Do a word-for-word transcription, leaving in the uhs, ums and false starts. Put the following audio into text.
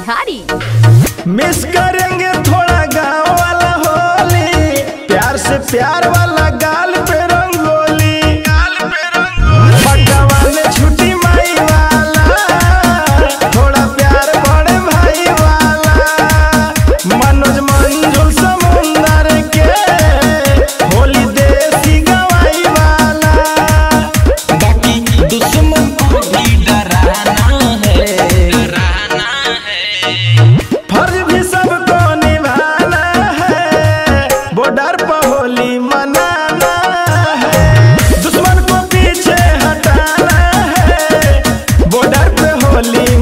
Motihari. Miss करेंगे थोड़ा गाँव वाला होली, प्यार से प्यार वाला गाल पे रंगोली, गाल पे रंगोली भगवान छुट्टी माई वाला, थोड़ा प्यार बड़े भाई वाला, मनोज मंजुल समुंदर के होली देसी गवाई वाला। बाकी दुश्मन को भी डराना है, डराना है, फर्ज भी सबको निभाना है, बॉर्डर पर होली मनाना है, दुश्मन को पीछे हटाना है, बॉर्डर पे होली